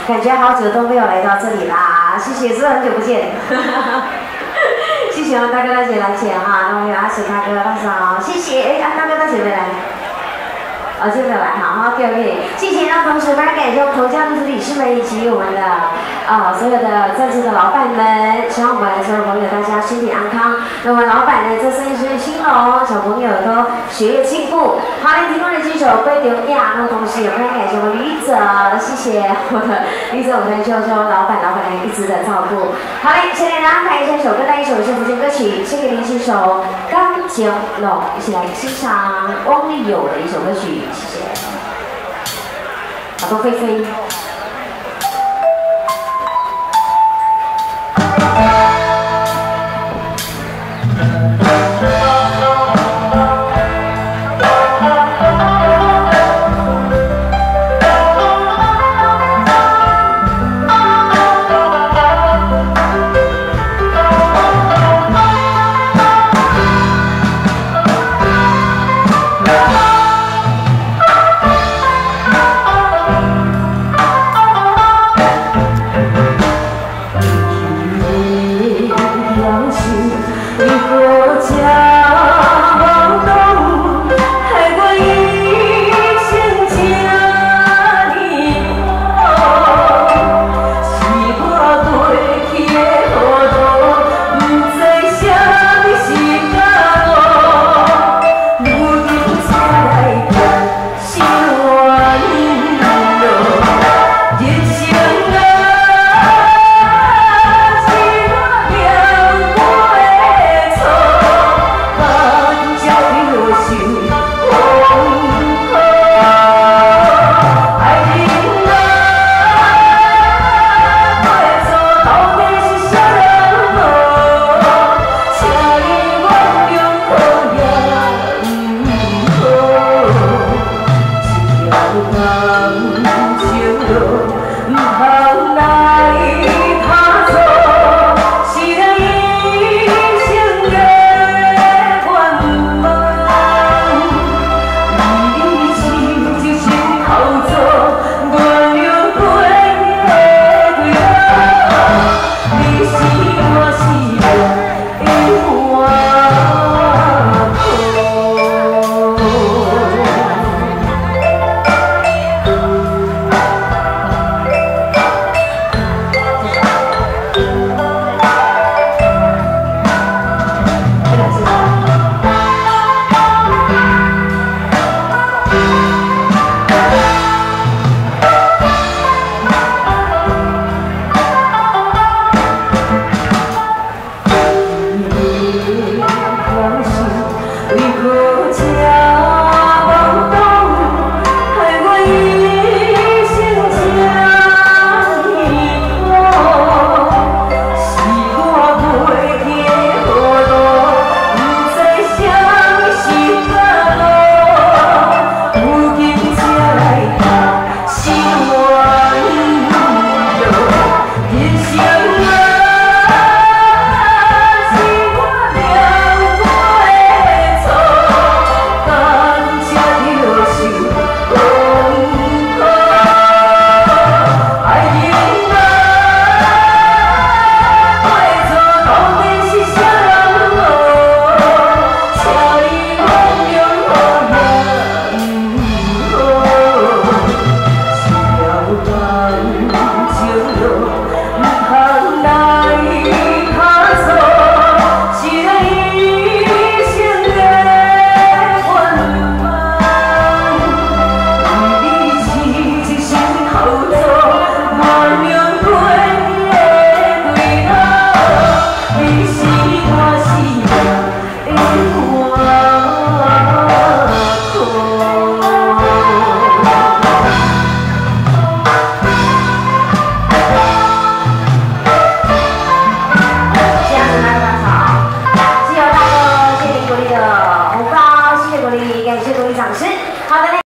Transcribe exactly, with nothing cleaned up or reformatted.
感觉好久都没有来到这里啦，谢谢，是不是很久不见？谢谢大哥大姐来前哈，那我有阿水大哥大嫂，谢谢，哎，啊大哥大姐没来。 哦，今天没有来哈，好 ，OK OK， 谢谢。那同时，非常感谢我们头家的理事们以及我们的啊、呃、所有的在座的老板们，希望我们所有朋友大家身体安康。那么老板呢，这生意顺兴隆，小朋友都学业进步。好，来提供了这首《归流亚》，那么同时也非常感谢我们吕者，谢谢我的吕者，我们的舅舅老板老板娘一直的照顾。好嘞，先来安排一下首歌，带一首是福建歌曲，先给您一首《钢琴龙》，一起来欣赏汪丽友的一首歌曲。 谢谢，耳朵飞飞。 你是我是命。